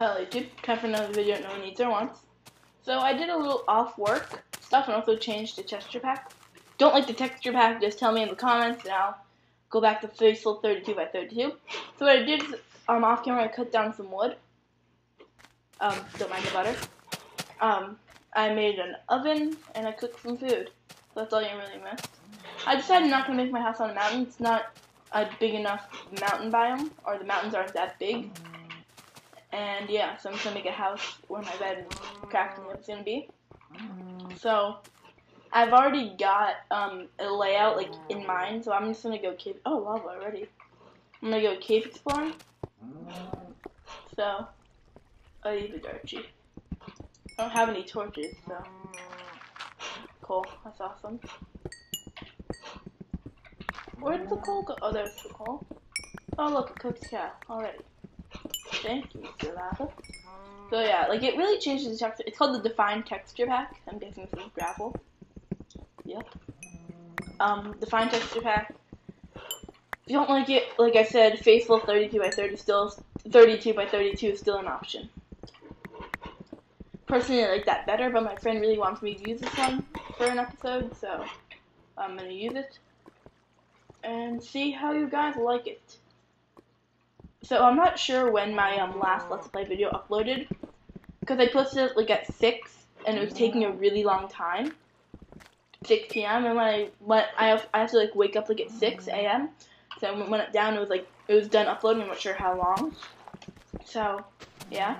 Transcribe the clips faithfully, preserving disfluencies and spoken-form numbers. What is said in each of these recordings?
Hello YouTube, time for another video no one needs or wants. So I did a little off work stuff and also changed the texture pack. Don't like the texture pack, just tell me in the comments and I'll go back to Faithful thirty-two by thirty-two. So what I did is, um, off camera I cut down some wood. Um, don't mind the butter. Um, I made an oven and I cooked some food. So that's all you really missed. I decided not to make my house on a mountain. It's not a big enough mountain biome, or the mountains aren't that big. And yeah, so I'm just gonna make a house where my bed and crafting is gonna be. So I've already got um, a layout like in mind, so I'm just gonna go cave. Oh, lava already. I'm gonna go cave exploring. So I use a Darchie. I don't have any torches, so cool. That's awesome. Where did the coal go? Oh, there's the coal. Oh, look, it cooks cow already. Thank you, Lava. So yeah, like it really changes the texture. It's called the Defined Texture Pack. I'm guessing this is gravel. Yep. Um, Defined Texture Pack. If you don't like it, like I said, Faithful thirty-two by thirty still thirty-two by thirty-two is still an option. Personally, I like that better, but my friend really wants me to use this one for an episode, so I'm gonna use it and see how you guys like it. So I'm not sure when my um, last Let's Play video uploaded, because I posted it like at six, and it was taking a really long time, six p m And when I went, I have, I have to like wake up like at six a m So when it went down, it was like it was done uploading. I'm not sure how long. So yeah,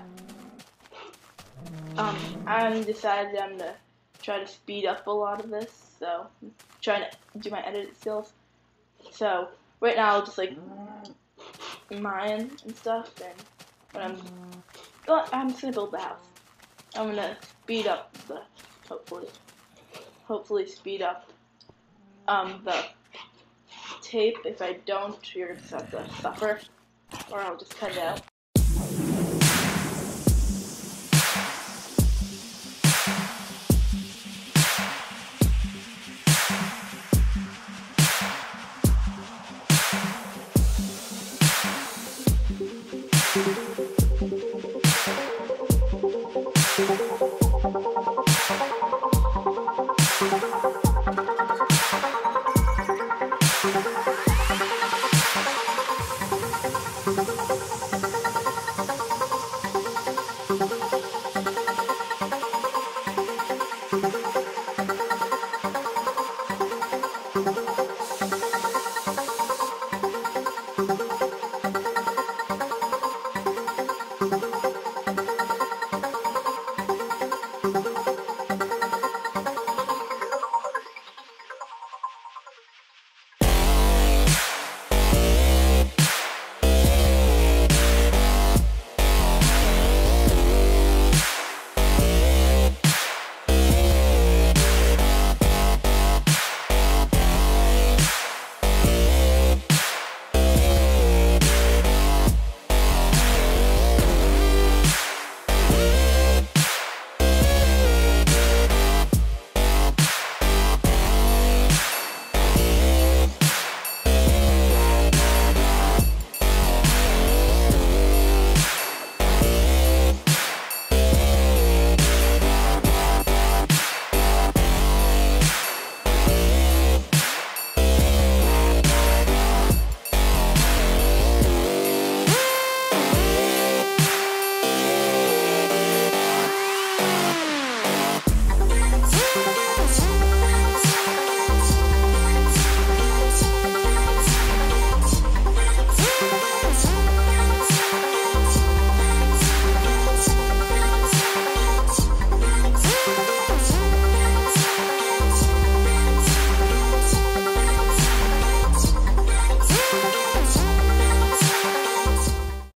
um, I'm decided I'm gonna try to speed up a lot of this. So I'm trying to do my edit skills. So right now I'll just like mine and stuff, and when I'm well, I'm just gonna build the house. I'm gonna speed up the hopefully hopefully speed up um the tape. If I don't, you're just have to suffer, or I'll just cut it out.